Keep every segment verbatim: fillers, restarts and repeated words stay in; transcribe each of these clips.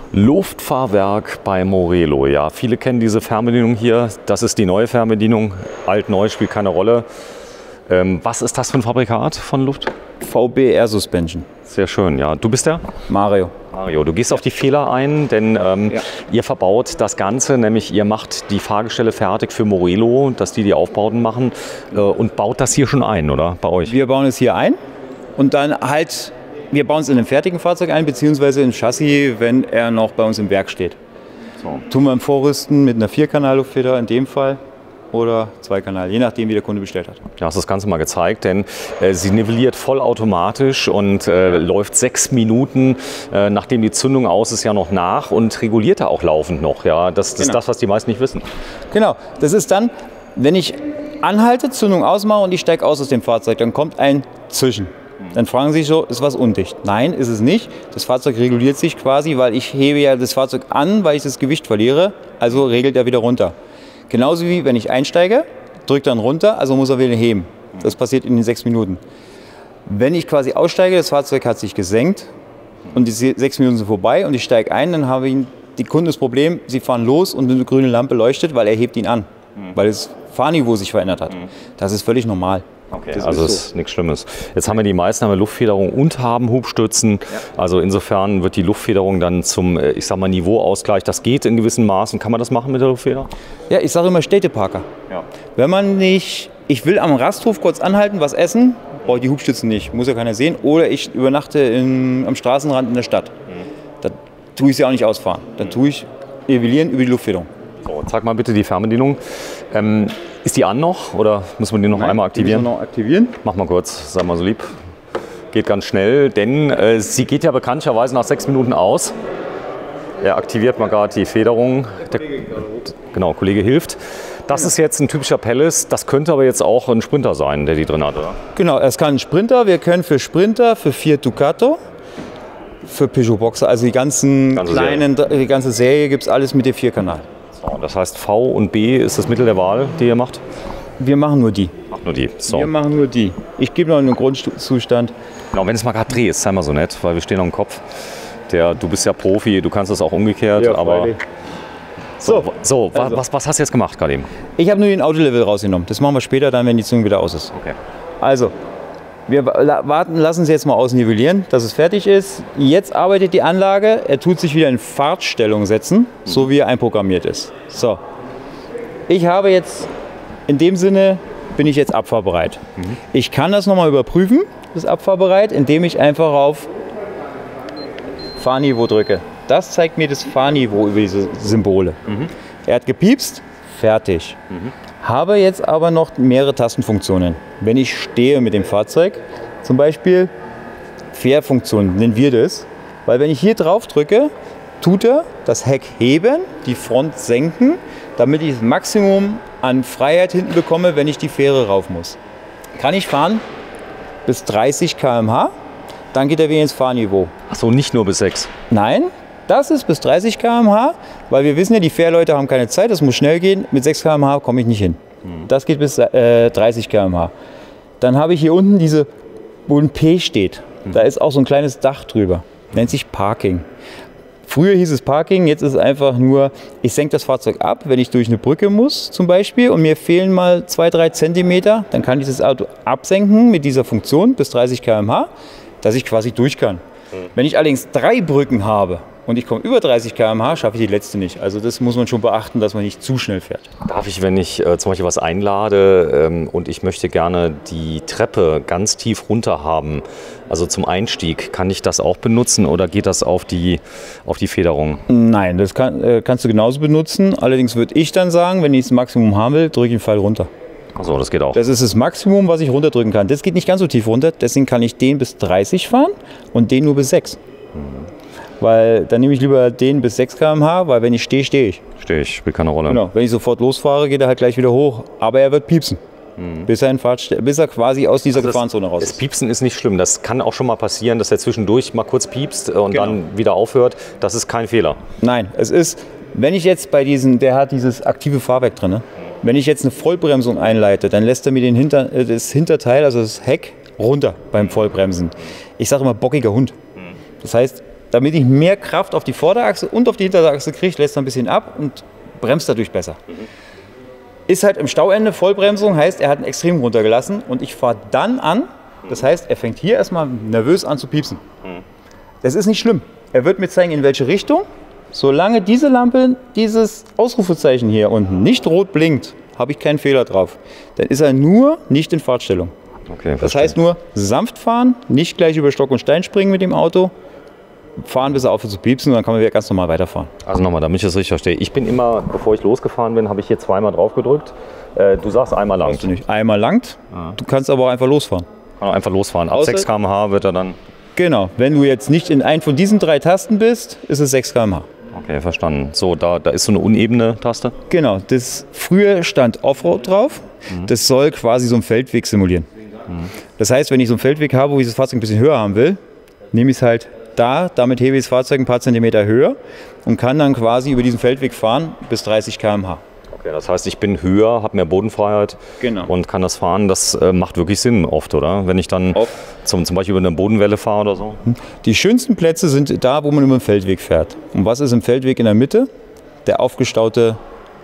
Luftfahrwerk bei Morelo. Ja, viele kennen diese Fernbedienung hier. Das ist die neue Fernbedienung. Alt, neu spielt keine Rolle. Ähm, was ist das für ein Fabrikat von Luft? V B Air Suspension. Sehr schön, ja. Du bist der? Mario. Mario, du gehst auf die Fehler ein, denn ähm, Ja. ihr verbaut das Ganze, nämlich ihr macht die Fahrgestelle fertig für Morelo, dass die die Aufbauten machen äh, und baut das hier schon ein, oder? Bei euch? Wir bauen es hier ein und dann halt, wir bauen es in einem fertigen Fahrzeug ein, beziehungsweise im Chassis, wenn er noch bei uns im Werk steht. So. Tun wir im Vorrüsten mit einer Vierkanal-Luftfeder in dem Fall oder Zweikanal, je nachdem, wie der Kunde bestellt hat. Du hast das Ganze mal gezeigt, denn äh, sie nivelliert vollautomatisch und äh, läuft sechs Minuten, äh, nachdem die Zündung aus ist, ja noch nach und reguliert da auch laufend noch. Ja, das, das ist Genau. das, was die meisten nicht wissen. Genau, das ist dann, wenn ich anhalte, Zündung ausmache und ich steige aus aus dem Fahrzeug, dann kommt ein Zischen. Dann fragen Sie sich so, ist was undicht? Nein, ist es nicht. Das Fahrzeug reguliert sich quasi, weil ich hebe ja das Fahrzeug an, weil ich das Gewicht verliere, also regelt er wieder runter. Genauso wie wenn ich einsteige, drückt dann runter, also muss er wieder heben. Das passiert in den sechs Minuten. Wenn ich quasi aussteige, das Fahrzeug hat sich gesenkt und die sechs Minuten sind vorbei und ich steige ein, dann habe ich die Kunden das Problem, sie fahren los und eine grüne Lampe leuchtet, weil er hebt ihn an, weil das Fahrniveau sich verändert hat. Das ist völlig normal. Okay, Das also ist ist nichts Schlimmes. Jetzt haben wir die meisten haben Luftfederung und haben Hubstützen. Also insofern wird die Luftfederung dann zum, äh, ich sag mal, Niveauausgleich. Das geht in gewissen Maßen. Kann man das machen mit der Luftfeder? Ja, ich sage immer Städteparker. Ja. Wenn man nicht, ich will am Rasthof kurz anhalten, was essen, brauche ich die Hubstützen nicht, muss ja keiner sehen. Oder ich übernachte in, am Straßenrand in der Stadt. Da tue ich sie auch nicht ausfahren. Dann tue ich nivellieren über die Luftfederung. So, zeig mal bitte die Fernbedienung. Ähm, ist die an noch oder müssen wir die noch Nein, einmal die müssen aktivieren? wir noch aktivieren. Mach mal kurz, sei mal so lieb. Geht ganz schnell, denn äh, sie geht ja bekanntlicherweise nach sechs Minuten aus. Er aktiviert mal gerade die Federung. Der, genau, Kollege hilft. Das ist jetzt ein typischer Palace. Das könnte aber jetzt auch ein Sprinter sein, der die drin hat, oder? Genau, es kann ein Sprinter. Wir können für Sprinter, für Fiat Ducato, für Peugeot Boxer, also die ganzen Ganze kleinen, die ganze Serie gibt es alles mit dem Vierkanal. So, das heißt, V und B ist das Mittel der Wahl, die ihr macht? Wir machen nur die. Macht nur die. So. Wir machen nur die. Ich gebe noch einen Grundzustand. Genau, wenn es mal gerade drehst, sei mal so nett, weil wir stehen am Kopf. Der, du bist ja Profi, du kannst das auch umgekehrt, Ja, aber. Friday. So, so wa- also. was, was hast du jetzt gemacht gerade eben? Ich habe nur den Autolevel rausgenommen. Das machen wir später dann, wenn die Zündung wieder aus ist. Okay. Also, wir la- warten, lassen Sie jetzt mal ausnivellieren, dass es fertig ist. Jetzt arbeitet die Anlage. Er tut sich wieder in Fahrtstellung setzen, so wie er einprogrammiert ist. So. Ich habe jetzt, in dem Sinne, bin ich jetzt abfahrbereit. Ich kann das nochmal überprüfen, das abfahrbereit, indem ich einfach auf Fahrniveau drücke. Das zeigt mir das Fahrniveau über diese Symbole. Er hat gepiepst, fertig. Habe jetzt aber noch mehrere Tastenfunktionen. Wenn ich stehe mit dem Fahrzeug, zum Beispiel Fährfunktion nennen wir das, weil wenn ich hier drauf drücke, tut er das Heck heben, die Front senken, damit ich das Maximum an Freiheit hinten bekomme, wenn ich die Fähre rauf muss. Kann ich fahren bis dreißig Kilometer pro Stunde, dann geht er wieder ins Fahrniveau. Achso, nicht nur bis sechs. Nein, das ist bis dreißig Kilometer pro Stunde, weil wir wissen ja, die Fährleute haben keine Zeit, das muss schnell gehen. Mit sechs Kilometer pro Stunde komme ich nicht hin. Das geht bis äh, dreißig Kilometer pro Stunde. Dann habe ich hier unten diese, wo ein P steht. Da ist auch so ein kleines Dach drüber. Nennt sich Parking. Früher hieß es Parking, jetzt ist es einfach nur, ich senke das Fahrzeug ab, wenn ich durch eine Brücke muss zum Beispiel und mir fehlen mal zwei, drei Zentimeter, dann kann ich das Auto absenken mit dieser Funktion bis dreißig Kilometer pro Stunde, dass ich quasi durch kann. Wenn ich allerdings drei Brücken habe und ich komme über dreißig Kilometer pro Stunde, schaffe ich die letzte nicht. Also das muss man schon beachten, dass man nicht zu schnell fährt. Darf ich, wenn ich äh, zum Beispiel was einlade ähm, und ich möchte gerne die Treppe ganz tief runter haben, also zum Einstieg, kann ich das auch benutzen oder geht das auf die, auf die Federung? Nein, das kann, äh, kannst du genauso benutzen. Allerdings würde ich dann sagen, wenn ich das Maximum haben will, drücke ich den Pfeil runter. Achso, das geht auch. Das ist das Maximum, was ich runterdrücken kann. Das geht nicht ganz so tief runter, deswegen kann ich den bis dreißig fahren und den nur bis sechs. Weil dann nehme ich lieber den bis sechs Kilometer pro Stunde, weil wenn ich stehe, stehe ich. Stehe ich, spielt keine Rolle. Genau. Wenn ich sofort losfahre, geht er halt gleich wieder hoch. Aber er wird piepsen, bis, er in Fahrtste- bis er quasi aus dieser Also das- Gefahrenzone raus Das ist. Piepsen ist nicht schlimm. Das kann auch schon mal passieren, dass er zwischendurch mal kurz piepst äh, und Genau. dann wieder aufhört. Das ist kein Fehler. Nein, es ist, wenn ich jetzt bei diesen, der hat dieses aktive Fahrwerk drin, ne? Wenn ich jetzt eine Vollbremsung einleite, dann lässt er mir den Hinter, äh, das Hinterteil, also das Heck, runter beim Vollbremsen. Ich sage immer bockiger Hund. Das heißt, damit ich mehr Kraft auf die Vorderachse und auf die Hinterachse kriege, lässt er ein bisschen ab und bremst dadurch besser. Mhm. Ist halt im Stauende Vollbremsung, heißt, er hat ihn extrem runtergelassen und ich fahre dann an. Das heißt, er fängt hier erstmal nervös an zu piepsen. Mhm. Das ist nicht schlimm. Er wird mir zeigen, in welche Richtung. Solange diese Lampe, dieses Ausrufezeichen hier unten nicht rot blinkt, habe ich keinen Fehler drauf. Dann ist er nur nicht in Fahrtstellung. Okay, das heißt nur sanft fahren, nicht gleich über Stock und Stein springen mit dem Auto, fahren, bis er aufhört zu piepsen und dann kann man wieder ganz normal weiterfahren. Also nochmal, damit ich das richtig verstehe. Ich bin immer, bevor ich losgefahren bin, habe ich hier zweimal drauf gedrückt. Äh, du sagst einmal langt. Brauchst du nicht. Einmal langt, ah. Du kannst aber auch einfach losfahren. Kann auch einfach losfahren. Ab Außer, sechs Kilometer pro Stunde wird er dann... Genau, wenn du jetzt nicht in einem von diesen drei Tasten bist, ist es sechs Kilometer pro Stunde. Okay, verstanden. So, da, da ist so eine unebene Taste? Genau, das früher stand Offroad drauf. Mhm. Das soll quasi so einen Feldweg simulieren. Mhm. Das heißt, wenn ich so einen Feldweg habe, wo ich das Fahrzeug ein bisschen höher haben will, nehme ich es halt da, damit hebe ich das Fahrzeug ein paar Zentimeter höher und kann dann quasi über diesen Feldweg fahren bis dreißig Kilometer pro Stunde. Okay, das heißt, ich bin höher, habe mehr Bodenfreiheit genau. und kann das fahren. Das äh, macht wirklich Sinn oft, oder? Wenn ich dann zum, zum Beispiel über eine Bodenwelle fahre oder so. Die schönsten Plätze sind da, wo man über den Feldweg fährt. Und was ist im Feldweg in der Mitte? Der aufgestaute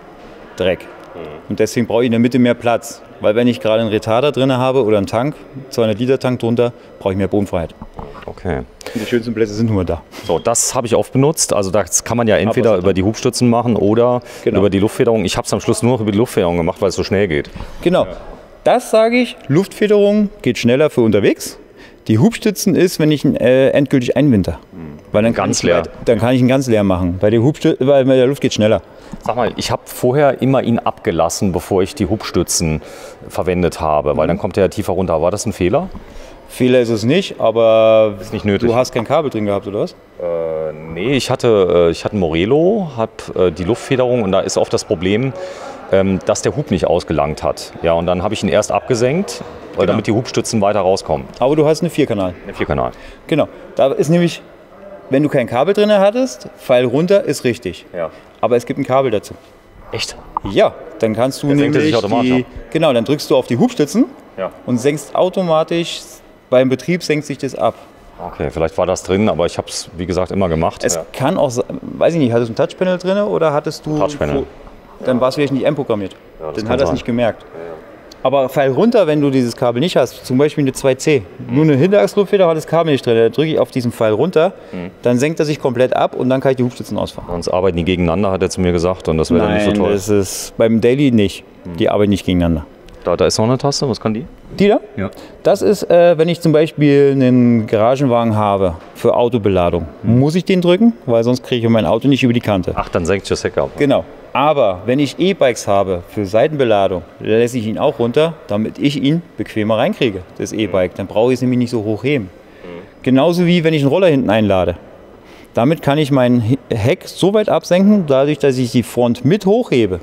Dreck. Mhm. Und deswegen brauche ich in der Mitte mehr Platz. Weil wenn ich gerade einen Retarder drin habe oder einen Tank, zweihundert Liter Tank drunter, brauche ich mehr Bodenfreiheit. Okay. Und die schönsten Plätze sind nur da. So, das habe ich oft benutzt. Also das kann man ja entweder über die Hubstützen machen oder genau. über die Luftfederung. Ich habe es am Schluss nur noch über die Luftfederung gemacht, weil es so schnell geht. Genau. Ja. Das sage ich, Luftfederung geht schneller für unterwegs. Die Hubstützen ist, wenn ich ihn äh, endgültig einwinter. Mhm. Weil dann ganz leer. Weit, dann kann ich ihn ganz leer machen. Bei der, Hubstü- weil bei der Luft geht schneller. Sag mal, ich habe vorher immer ihn abgelassen, bevor ich die Hubstützen verwendet habe, mhm. weil dann kommt er ja tiefer runter. War das ein Fehler? Fehler ist es nicht, aber ist nicht nötig. Du hast kein Kabel drin gehabt, oder was? Äh, nee, ich hatte, äh, ich hatte einen Morelo, habe äh, die Luftfederung und da ist oft das Problem, ähm, dass der Hub nicht ausgelangt hat. Ja, und dann habe ich ihn erst abgesenkt, weil genau. damit die Hubstützen weiter rauskommen. Aber du hast eine Vierkanal. Eine Vierkanal. Genau. Da ist nämlich, wenn du kein Kabel drin hattest, Pfeil runter ist richtig. Ja. Aber es gibt ein Kabel dazu. Echt? Ja, dann kannst du der nämlich sich automatisch die, genau, dann drückst du auf die Hubstützen ja. und senkst automatisch, beim Betrieb senkt sich das ab. Okay, vielleicht war das drin, aber ich habe es, wie gesagt, immer gemacht. Es ja. kann auch, weiß ich nicht, hattest du ein Touchpanel drin oder hattest du... Touchpanel. Dann war es vielleicht nicht M-programmiert. Ja, dann hat er es nicht gemerkt. Ja, ja. Aber Pfeil runter, wenn du dieses Kabel nicht hast, zum Beispiel eine zwei C, mhm. nur eine Hinterachsluftfeder hat das Kabel nicht drin, dann drücke ich auf diesen Pfeil runter, mhm. dann senkt er sich komplett ab und dann kann ich die Hubstützen ausfahren. Sonst arbeiten die gegeneinander, hat er zu mir gesagt, und das wäre dann nicht so toll. Nein, das ist beim Daily nicht. Mhm. Die arbeiten nicht gegeneinander. Da, da ist noch eine Taste, was kann die? Die da? Ja. Das ist, äh, wenn ich zum Beispiel einen Garagenwagen habe für Autobeladung, mhm. muss ich den drücken, weil sonst kriege ich mein Auto nicht über die Kante. Ach, dann senkt das Heck ab. Genau. Aber wenn ich E-Bikes habe für Seitenbeladung, lasse ich ihn auch runter, damit ich ihn bequemer reinkriege, das E-Bike. Dann brauche ich es nämlich nicht so hoch heben. Mhm. Genauso wie wenn ich einen Roller hinten einlade. Damit kann ich mein Heck so weit absenken, dadurch, dass ich die Front mit hochhebe,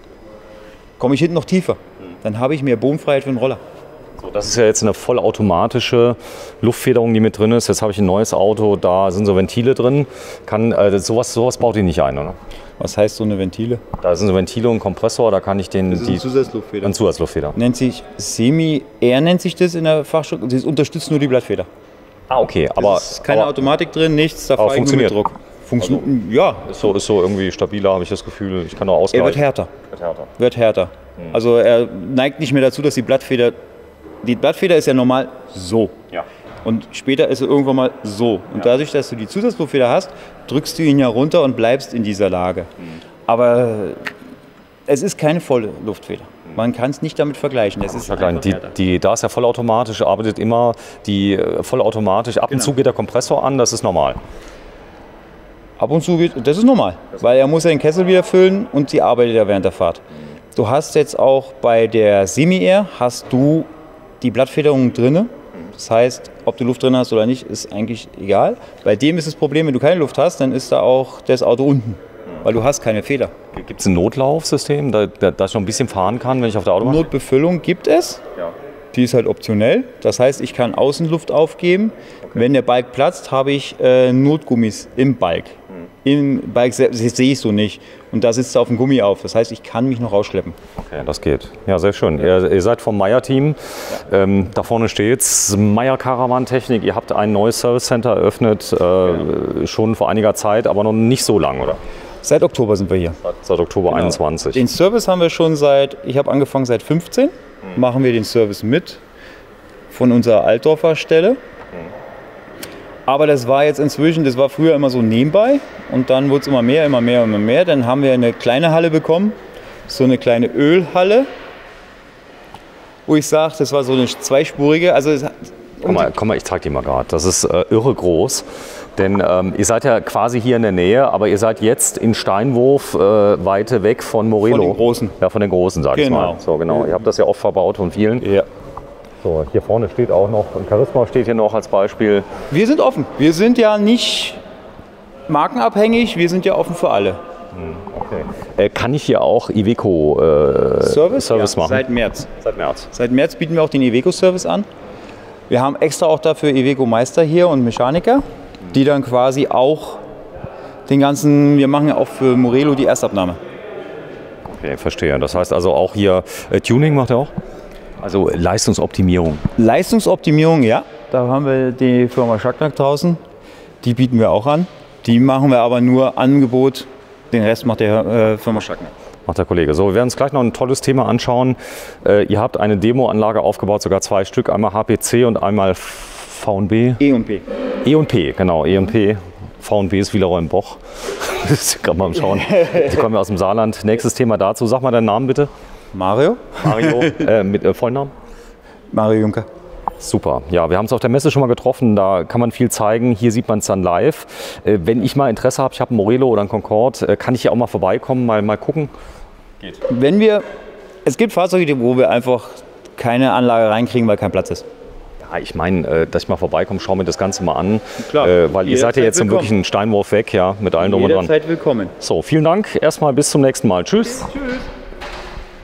komme ich hinten noch tiefer. Dann habe ich mehr Bodenfreiheit für den Roller. So, das ist ja jetzt eine vollautomatische Luftfederung, die mit drin ist. Jetzt habe ich ein neues Auto, da sind so Ventile drin. Kann, äh, sowas, sowas baut ihr nicht ein, oder? Was heißt so eine Ventile? Da sind so Ventile und ein Kompressor, da kann ich den... Das ist die, eine Zusatzluftfeder. Eine Zusatzluftfeder. Nennt sich Semi-Air, nennt sich das in der Fachsprache. Das unterstützt nur die Blattfeder. Ah, okay. Aber es ist keine aber, Automatik drin, nichts, da fahre ich nur mit Druck. Funktioniert, also, ja. Ist so, ist so irgendwie stabiler, habe ich das Gefühl. Ich kann auch ausgleichen. Er wird härter. Wird härter. Wird härter. Hm. Also er neigt nicht mehr dazu, dass die Blattfeder... Die Blattfeder ist ja normal so. Ja. Und später ist er irgendwann mal so. Und ja. dadurch, dass du die Zusatzluftfeder hast, drückst du ihn ja runter und bleibst in dieser Lage. Hm. Aber es ist keine volle Luftfeder. Man kann es nicht damit vergleichen. Es ist die, die, da ist ja vollautomatisch, arbeitet immer die vollautomatisch. Ab genau. und zu geht der Kompressor an, das ist normal. Ab und zu geht, das ist normal, weil er muss ja den Kessel wieder füllen und sie arbeitet ja während der Fahrt. Du hast jetzt auch bei der Semi-Air, hast du die Blattfederung drin. Das heißt, ob du Luft drin hast oder nicht, ist eigentlich egal. Bei dem ist das Problem, wenn du keine Luft hast, dann ist da auch das Auto unten, weil du hast keine Feder. Gibt es ein Notlaufsystem, da, da, da ich noch ein bisschen fahren kann, wenn ich auf der Autobahn... Notbefüllung gibt es. Ja. Die ist halt optionell. Das heißt, ich kann Außenluft aufgeben. Okay. Wenn der Balk platzt, habe ich äh, Notgummis im Balk. Mhm. Im Bike selbst sehe ich so nicht. Und da sitzt er auf dem Gummi auf. Das heißt, ich kann mich noch rausschleppen. Okay, das geht. Ja, sehr schön. Ihr, ihr seid vom Meyer-Team. Ja. Ähm, da vorne steht's. Meyer Caravan Technik. Ihr habt ein neues Service Center eröffnet, äh, ja. schon vor einiger Zeit, aber noch nicht so lang, oder? Seit Oktober sind wir hier. Seit, seit Oktober genau. einundzwanzig. Den Service haben wir schon seit, ich habe angefangen seit fünfzehn. Mhm. Machen wir den Service mit von unserer Altdorfer Stelle. Aber das war jetzt inzwischen, das war früher immer so nebenbei und dann wurde es immer mehr, immer mehr, immer mehr. Dann haben wir eine kleine Halle bekommen, so eine kleine Ölhalle, wo ich sage, das war so eine zweispurige. Also es, komm, mal, komm mal, ich zeig dir mal gerade. Das ist äh, irre groß, denn ähm, ihr seid ja quasi hier in der Nähe, aber ihr seid jetzt in Steinwurf äh, Weite weg von Morelo. Von den Großen. Ja, von den Großen, sag ich genau. mal. So, genau. Ihr habt das ja oft verbaut von vielen. Ja. So, hier vorne steht auch noch, ein Charisma steht hier noch als Beispiel. Wir sind offen. Wir sind ja nicht markenabhängig, wir sind ja offen für alle. Okay. Äh, kann ich hier auch Iveco äh, Service, Service ja, machen? Seit März. Seit März. Seit März bieten wir auch den Iveco-Service an. Wir haben extra auch dafür Iveco-Meister hier und Mechaniker, die dann quasi auch den ganzen, wir machen ja auch für Morelo die Erstabnahme. Okay, verstehe. Das heißt also auch hier äh, Tuning macht er auch? Also Leistungsoptimierung. Leistungsoptimierung, ja. Da haben wir die Firma Schacknack draußen. Die bieten wir auch an. Die machen wir aber nur Angebot. Den Rest macht der äh, Firma Schacknack. Macht der Kollege. So, wir werden uns gleich noch ein tolles Thema anschauen. Äh, ihr habt eine Demoanlage aufgebaut, sogar zwei Stück. Einmal H P C und einmal V und B. E und P. E und P, genau. E und P. V und B ist Villeroy im Boch. Gerade mal schauen. Die kommen ja aus dem Saarland. Nächstes Thema dazu. Sag mal deinen Namen bitte. Mario. Mario, äh, mit äh, Vollnamen? Mario Juncker. Super. Ja, wir haben es auf der Messe schon mal getroffen. Da kann man viel zeigen. Hier sieht man es dann live. Äh, wenn ich mal Interesse habe, ich habe einen Morelo oder einen Concorde, äh, kann ich hier auch mal vorbeikommen, mal, mal gucken? Geht. Wenn wir, es gibt Fahrzeuge, wo wir einfach keine Anlage reinkriegen, weil kein Platz ist. Ja, ich meine, äh, dass ich mal vorbeikomme, schaue mir das Ganze mal an. Klar. Äh, weil ihr seid ja jetzt willkommen. wirklich einen Steinwurf weg, ja, mit allen drum und dran. Jederzeit willkommen. So, vielen Dank. Erstmal bis zum nächsten Mal. Tschüss. Tschüss.